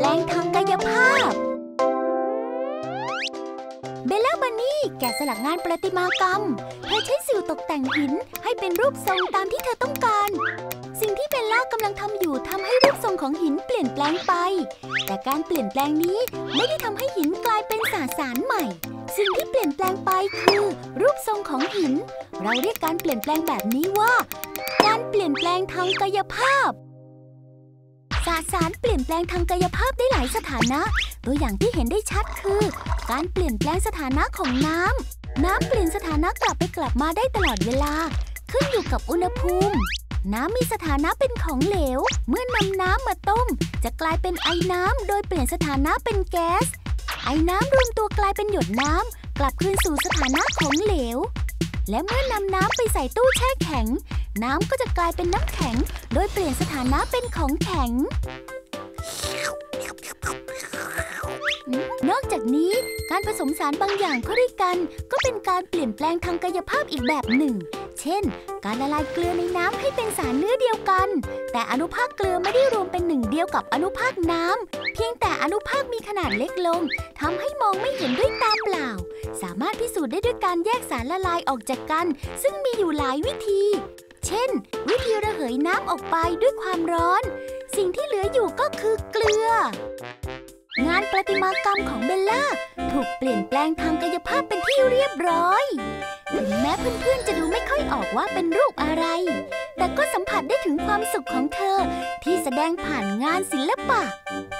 แปลงทางกายภาพเบลล่าบันนี่แกะสลักงานประติมากรรมเธอใช้สิวตกแต่งหินให้เป็นรูปทรงตามที่เธอต้องการสิ่งที่เบลล่ากำลังทำอยู่ทำให้รูปทรงของหินเปลี่ยนแปลงไปแต่การเปลี่ยนแปลงนี้ไม่ได้ทำให้หินกลายเป็นสสารใหม่สิ่งที่เปลี่ยนแปลงไปคือรูปทรงของหินเราเรียกการเปลี่ยนแปลงแบบนี้ว่าการเปลี่ยนแปลงทางกายภาพสสารเปลี่ยนแปลงทางกายภาพได้หลายสถานะตัวอย่างที่เห็นได้ชัดคือการเปลี่ยนแปลงสถานะของน้ำเปลี่ยนสถานะกลับไปกลับมาได้ตลอดเวลาขึ้นอยู่กับอุณหภูมิน้ำมีสถานะเป็นของเหลวเมื่อนำน้ำมาต้มจะกลายเป็นไอน้ำโดยเปลี่ยนสถานะเป็นแก๊สไอน้ำรวมตัวกลายเป็นหยดน้ำกลับคืนสู่สถานะของเหลวและเมื่อนำน้ำไปใส่ตู้แช่แข็งน้ำก็จะกลายเป็นน้ำแข็งโดยเปลี่ยนสถานะเป็นของแข็งนอกจากนี้การผสมสารบางอย่างเข้าด้วยกันก็เป็นการเปลี่ยนแปลงทางกายภาพอีกแบบหนึ่งเช่นการละลายเกลือในน้ำให้เป็นสารเนื้อเดียวกันแต่อนุภาคเกลือไม่ได้รวมเป็นหนึ่งเดียวกับอนุภาคน้ำเพียงแต่อนุภาคมีขนาดเล็กลงทำให้มองไม่เห็นด้วยตาเปล่าสามารถพิสูจน์ได้ด้วยการแยกสารละลายออกจากกันซึ่งมีอยู่หลายวิธีเช่นวิธีระเหยน้ำออกไปด้วยความร้อนสิ่งที่เหลืออยู่ก็คือเกลืองานประติมากรรมของเบลล่าถูกเปลี่ยนแปลงทางกายภาพเป็นที่เรียบร้อยถึงแม้เพื่อนๆจะดูไม่ค่อยออกว่าเป็นรูปอะไรแต่ก็สัมผัสได้ถึงความสุขของเธอที่แสดงผ่านงานศิลปะ